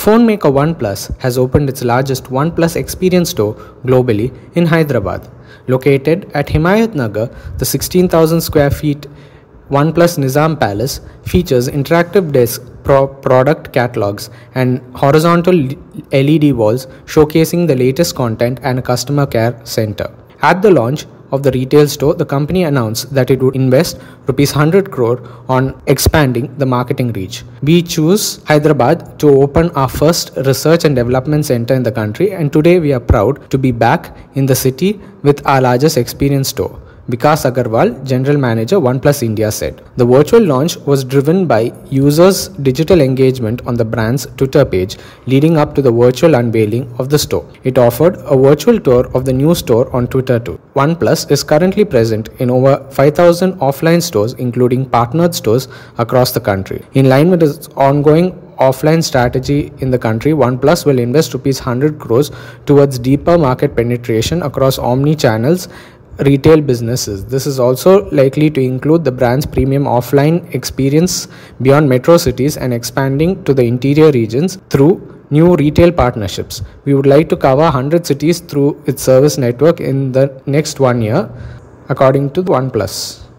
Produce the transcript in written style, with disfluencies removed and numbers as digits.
phone maker OnePlus has opened its largest OnePlus Experience store globally in Hyderabad. Located at Himayat Nagar, the 16,000 square feet OnePlus Nizam Palace features interactive desk product catalogs and horizontal LED walls showcasing the latest content and a customer care center. At the launch of the retail store, the company announced that it would invest Rs 100 crore on expanding the marketing reach. We choose Hyderabad to open our first research and development center in the country, and today we are proud to be back in the city with our largest experience store, Vikas Agarwal, General Manager, OnePlus India said. The virtual launch was driven by users' digital engagement on the brand's Twitter page leading up to the virtual unveiling of the store. It offered a virtual tour of the new store on Twitter too. OnePlus is currently present in over 5,000 offline stores, including partnered stores across the country. In line with its ongoing offline strategy in the country, OnePlus will invest Rs 100 crores towards deeper market penetration across omni-channels retail businesses. This is also likely to include the brand's premium offline experience beyond metro cities and expanding to the interior regions through new retail partnerships. We would like to cover 100 cities through its service network in the next 1 year, according to OnePlus.